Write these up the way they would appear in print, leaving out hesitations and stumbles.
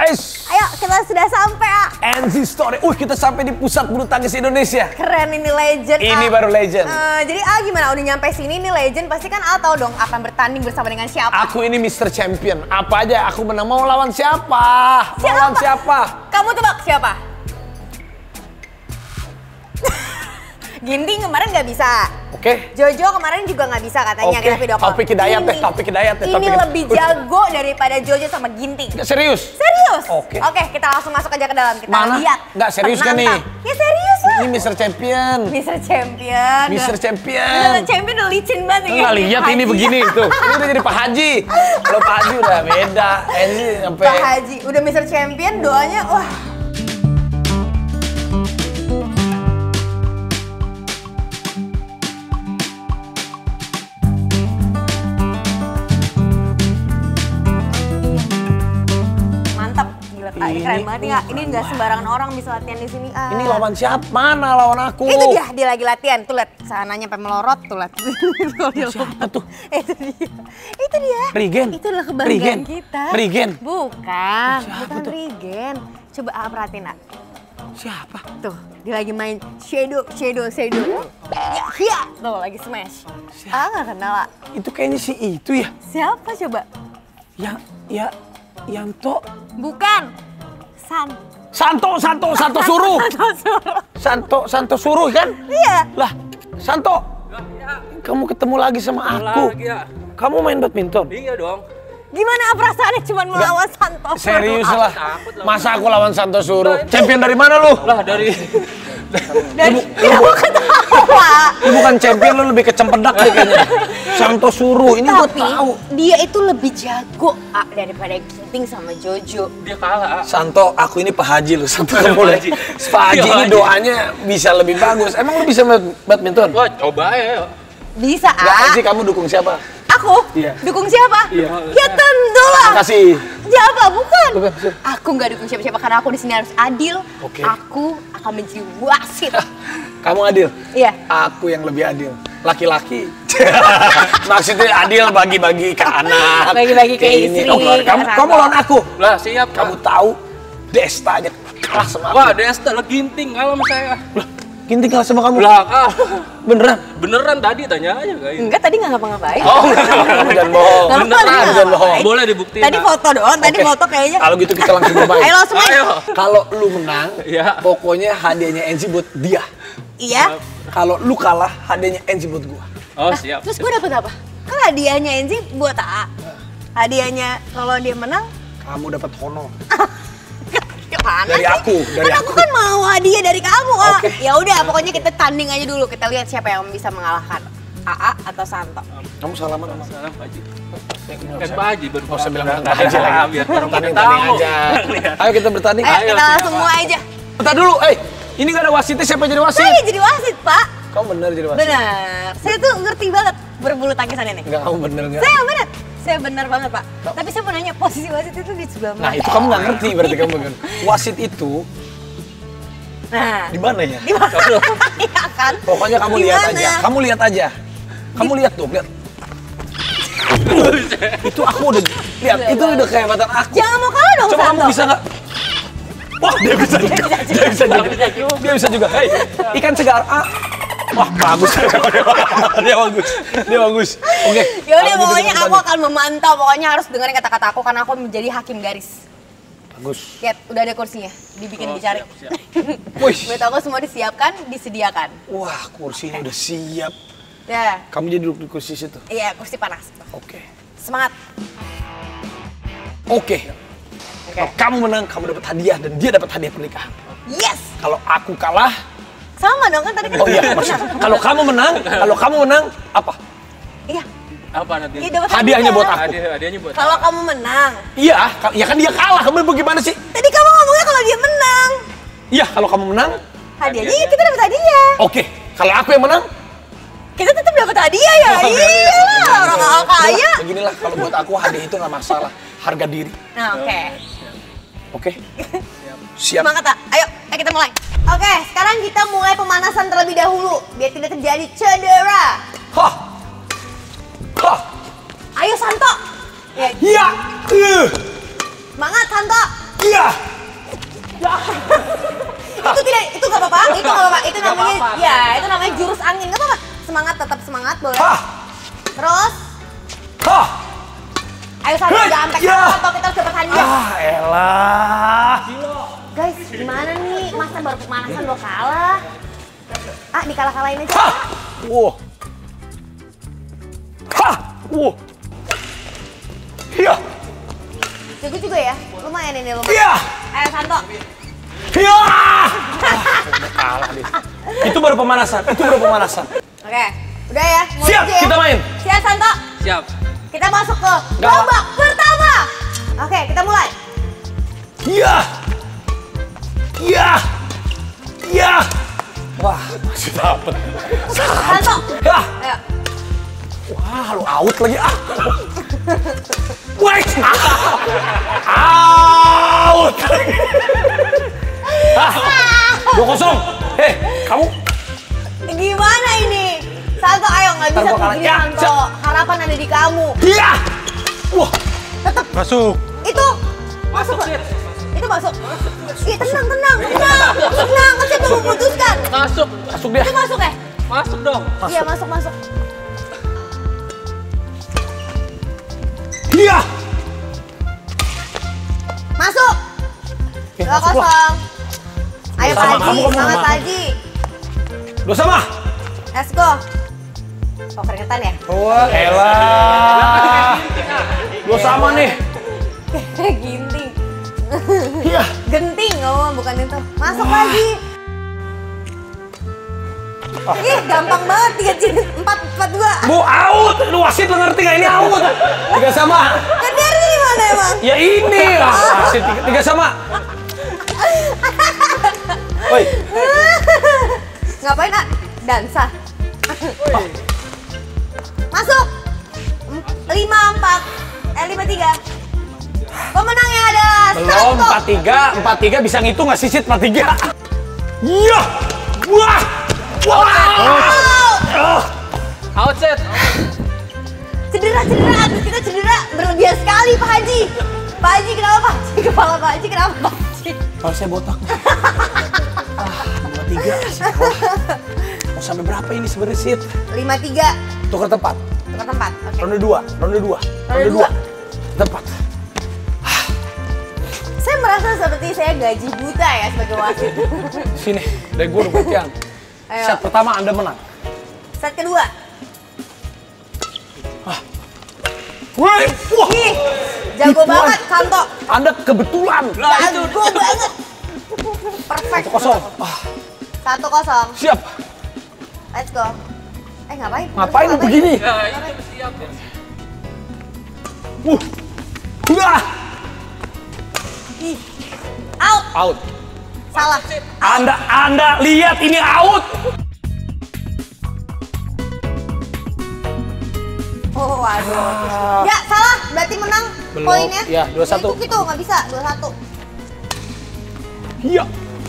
Ayo, kita sudah sampai, NZ Story. Kita sampai di pusat bulu tangkis Indonesia. Keren, ini legend. Ini baru legend. Jadi gimana? Udah nyampe sini, ini legend. Pasti kan tahu dong akan bertanding bersama dengan siapa. Aku ini Mr. Champion. Apa aja aku menang. Mau lawan siapa? Mau lawan siapa? Kamu tebak siapa? Ginting kemarin nggak bisa. Oke. Jojo kemarin juga nggak bisa katanya kita video call. Taufik Hidayat deh, Taufik Hidayat deh. Ini lebih jago daripada Jojo sama Ginting. Serius? Serius? Oke. Oke, kita langsung masuk aja ke dalam. Kita Mana? lihat. Nggak serius kan nih? Ya serius lah. Ini Mr. Champion. Mr. Champion. Mr. Champion. Mr. Champion udah licin banget. Nggak lihat ini begini tuh. Ini udah jadi Pak Haji. Kalau Pak Haji udah beda. Ini sampai. Pak Haji udah Mr. Champion, doanya wah. Ini keren banget ya. Ini nggak sembarangan orang bisa latihan di sini. Ini lawan siapa? Mana lawan aku? Itu dia lagi latihan. Tuh lihat, sananya sampai melorot tuh lihat. Siapa tuh? Itu dia. Itu dia. Rigen. Itu adalah kebanggaan kita. Rigen. Bukan, siapa bukan tuh? Rigen. Coba perhatiin, Nak. Siapa? Tuh, dia lagi main shadow. Ya, tuh lagi smash. Nggak kenal, lah. Itu kayaknya si itu ya? Siapa coba? Yanto. Bukan. Santo suruh. Santo suruh kan? Iya. Lah, Santo. Kamu ketemu lagi sama aku. Kamu main badminton? Iya dong. Gimana perasaannya cuma melawan Santo Suruh? Serius lah. Masa aku lawan Santo Suruh? Champion dari mana lu? Lah dari Kamu ketawa. Lu bukan champion, lu lebih ke cempedak deh kayaknya. Santo Suruh, ini gue tahu. Dia itu lebih jago daripada Ginting sama Jojo. dia kalah. Santo, aku ini Pak Haji lu. Santo kamu lihat. Pak Haji ini doanya bisa lebih bagus. Emang lu bisa main badminton? Wah, coba ya. Bisa, Enggak, sih kamu dukung siapa? Aku? Iya. Dukung siapa? Iya. Ya tentu lah. Makasih. Siapa? Bukan. Bukan. Aku nggak dukung siapa-siapa karena aku di sini harus adil. Oke. Aku akan menjadi wasit. Kamu adil? Iya. Aku yang lebih adil. Laki-laki. Maksudnya adil bagi-bagi ke anak. Bagi-bagi ke Kayak ini. istri, Oh, kamu lawan aku. Lah, siap. Kamu tahu Desta aja kalah sama aku. Wah, Desta lah Ginting kalau sama saya. Lah, Ginting kalah sama kamu? Lah, kalah. Beneran? Beneran tadi tanya aja kayak. Enggak, tadi nggak ngapa-ngapain. Oh, Kamu jangan bohong. Nggak Beneran, apa-apa, jangan bohong. boleh dibuktiin. Tadi foto doang, tadi Oke. foto kayaknya. Kalau gitu kita langsung cobain. Ayo langsung main. Ayo. Kalau lu menang, Iya. pokoknya hadiahnya NZ buat dia. Iya. Kalau lu kalah, hadiahnya NZ buat gua. Oh, siap. Terus gue dapet apa? Kan hadiahnya Enzi buat AA. Hadiahnya kalau dia menang, Kamu dapat honor. gimana Dari sih? aku, dari Kan aku. kan mau hadiah dari kamu, A. Oke. Ya udah, pokoknya kita tanding aja dulu. Kita lihat siapa yang bisa mengalahkan. AA atau Santo. Kamu salaman sama Salam Pak Haji. Kan Pak Haji baru. Nggak usah bilang Pak Haji lagi. Biar orang pada Tanding tahu. aja. Ayo kita bertanding. Ayo, kita siap, langsung Pak. mulai aja. Bentar dulu, ini nggak ada wasitnya, siapa jadi wasit? Saya jadi wasit, Pak. Kamu bener jadi wasit? Benar. Saya tuh ngerti banget berbulu tangkisan ini. Enggak, kamu bener nggak? Saya benar. Saya benar banget, Pak. Tapi saya mau nanya, posisi wasit itu di sebelah mana? Nah, itu kamu nggak ngerti berarti kamu kan. Wasit itu Nah, di mana ya? di mana? Iya kan? Pokoknya kamu Di lihat mana? aja. Kamu lihat aja. Kamu lihat tuh, lihat. Itu aku udah lihat, itu udah kehebatan aku. Jangan mau kalah dong, Coba kamu Santo. bisa nggak? Wah, dia bisa juga. Dia bisa juga. Dia bisa juga. Hei, ikan segar. Wah, bagus. Dia bagus. Dia bagus. Oke. Ya udah, kalau gitu pokoknya kita aku bertanding. akan memantau. Pokoknya harus dengerin kata-kata aku karena aku menjadi hakim garis. Bagus. Lihat, udah ada kursinya. Dibikin dicari. Wih. Buat aku semua disiapkan, disediakan. Wah, kursinya udah siap. Ya, Kamu jadi duduk di kursi situ. iya kursi panas. Oke. Semangat. Oke. Kalau kamu menang, kamu dapat hadiah dan dia dapat hadiah pernikahan. Yes. Kalau aku kalah, Sama dong kan tadi kan. oh iya, maksud, kalau kamu menang, apa? Iya. Apa nanti? Iya, dapat Hadiahnya buat aku. Hadiahnya buat. Kalau kamu menang. Iya, ya kan dia kalah. Kamu bagaimana sih? Tadi kamu ngomongnya kalau dia menang. Iya, kalau kamu menang, Hadiahnya iya, kita dapat hadiah. oke. Kalau aku yang menang, Kita tetap dapat hadiah ya. Iya lah, orang nggak kaya. beginilah. Kalau buat aku hadiah itu nggak masalah. Harga diri, Nah, oke. oke? Siap. Semangat, Tak. Ayo kita mulai. Oke, sekarang kita mulai pemanasan terlebih dahulu biar tidak terjadi cedera. Hah, hah, Ayo Santo. Ya, iya, semangat Santo. Iya. Itu nggak apa-apa. Itu nggak apa-apa. Itu namanya, ya itu namanya jurus angin. Nggak apa-apa. Semangat, tetap semangat boleh. Hah. Terus, Hah. ayo Santo jangan sampai kalah atau kita harus dapat hadiah. Ah, elah. Guys, gimana nih? Masa baru pemanasan lo kalah? Ah, dikalah-kalahin aja. Hah. Wow. Hah. Wow. Iya. Jago juga ya. Lumayan ini lumayan. Iya. Ayo Santo. Iya. Udah kalah dia. Itu baru pemanasan. Oke, udah ya. Mulai Siap, aja ya. kita main. Siap Santo. Siap. Kita masuk ke Nggak. babak pertama. Oke, kita mulai. Iya. Iya. Iya. Wah, masih dapet. Santo. Ya. Ayo. Wah, lu out lagi ah. Wait. Out. Ah. 2-0. Hei, kamu Gimana ini? Santo, ayo nggak bisa Ntar gua tuh kalah. gini Ya, Santo. Harapan ada di kamu. iya. Wah. Masuk. Itu masuk nggak? Itu masuk. Iya, tenang. Tenang, kan saya belum memutuskan. Masuk. Masuk dia. Itu masuk ya? Masuk dong. Iya, masuk. Iya. Masuk. Ya, 2-0. masuk lah. Ayo Sama Pak Haji, kamu, semangat sama. Pak Haji. Dua sama. Let's go. Oh, keringetan ya? Wah, elah. Dua sama nih. Ginting. Iya. Genting, oh bukan itu. Masuk lagi. Ih, gampang banget. 4-4-2. Bu, out. Lu wasit lu ngerti nggak ini out? 3 sama. Kan dia harusnya di mana emang? Ya ini. Wasit 3 sama. Woi. Ngapain, Nak? Dansa. Masuk. 5-4. 5-3. Pemenangnya adalah Belum, Santo. 4-3 bisa ngitung nggak sisit 4-3? Iya! Wah! Wah! Out set. Cedera. Abis kita cedera berlebihan sekali, Pak Haji. Pak Haji, kenapa Pak Haji? Kepala Pak Haji, kenapa Pak Haji? Kalau saya botak. 2-3. Mau sampai berapa ini sebenarnya sit? 5-3. Tukar tempat. Tukar tempat. Oke. Ronde 2. Ronde dua. Tempat. Saya merasa seperti saya gaji buta ya sebagai wasit. Sini, dari gue udah gantian. Ayo. Set pertama Anda menang. Set kedua. Woi, wah! Ih, jago Ih, banget Santo. Anda kebetulan. Jago banget. Perfect. 1-0. 1-0. Siap. Let's go. Ngapain? Ngapain lu begini? Ya, itu siap. Udah. Ih. Out. Out. Salah. Anda lihat ini out. Oh, waduh. Ya, salah. Berarti menang Belum. poinnya. Ya, 2-1. Ya, itu nggak bisa. 2-1. Iya.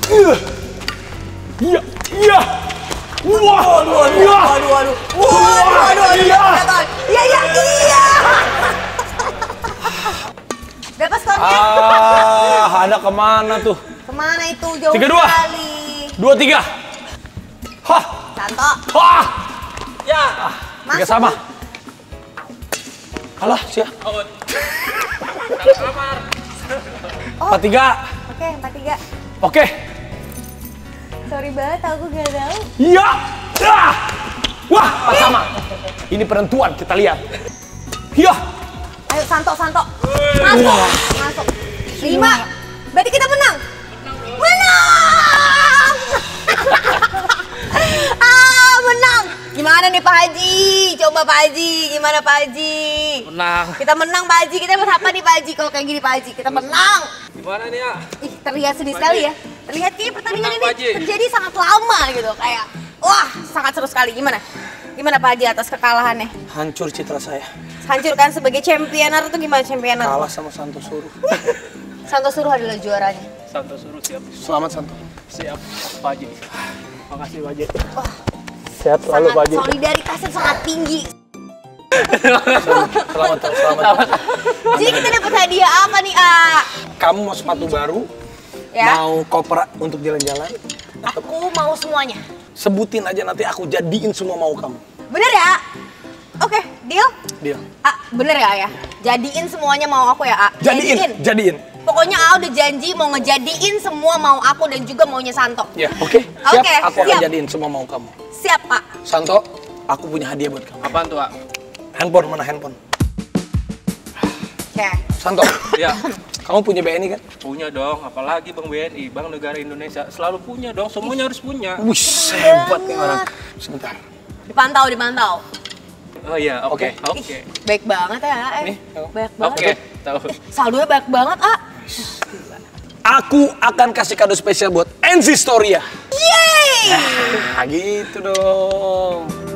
Iya. Iya. Wah. Waduh. Iya. Iya. Berapa skornya? Anda kemana tuh? Kemana itu? Jauh 3-2. sekali. 2-3. Hah. Santo. Hah. Ya. 3 sama. Alah, siap. Out. Kalau kamar. 4-3. Oke, 4-3. Oke. Sorry banget, aku gak tahu. Iya. Dah. Wah, 4 sama. Ini penentuan, kita lihat. Iya. Ayo Santo. Masuk. 5. Berarti kita menang. Menang. Menang. Gimana nih Pak Haji? Coba Pak Haji, gimana Pak Haji? Menang. Kita menang Pak Haji. Kita dapat apa nih Pak Haji? Kalau kayak gini Pak Haji, kita menang. Gimana nih ya? Ih, terlihat sedih sekali ya. Terlihat kayak pertandingan Menang, ini Pak Haji. terjadi sangat lama gitu. Kayak, wah sangat seru sekali. Gimana Pak Haji atas kekalahannya? Hancur citra saya. Hancurkan sebagai championer itu gimana championer? Kalah sama Santo Suruh. Santo Suruh adalah juaranya. Santo suruh siap. Selamat Santo. Siap. Pak Haji. Makasih Pak Haji. Wah, Sehat selalu Pak sangat Haji. solidaritasnya sangat tinggi. Selamat. Jadi kita dapat hadiah apa nih, A? Kamu mau sepatu baru? Ya. Mau koper untuk jalan-jalan? Aku mau semuanya. Sebutin aja nanti aku jadiin semua mau kamu. Bener ya? Oke, deal? Deal. A, bener ya? Jadiin semuanya mau aku ya, A? Jadiin. Pokoknya A udah janji mau ngejadiin semua mau aku dan juga maunya Santo. Ya, oke. Siap. Oke, Aku akan siap. jadiin semua mau kamu. Siap, Pak. Santo, aku punya hadiah buat kamu. Apaan tuh, Ak? Handphone, mana handphone? Oke. Santo, Ya, kamu punya BNI kan? punya dong. Apalagi Bank BNI, Bank Negara Indonesia. Selalu punya dong, semuanya harus punya. Wih, hebat nih orang. Sebentar. Dipantau. Oh iya, oke. Ih, baik banget ya, Nih, Baik banget. Oke, tahu. Saldonya baik banget, A. Aku akan kasih kado spesial buat NC Storia. Yeay! Nah, gitu dong.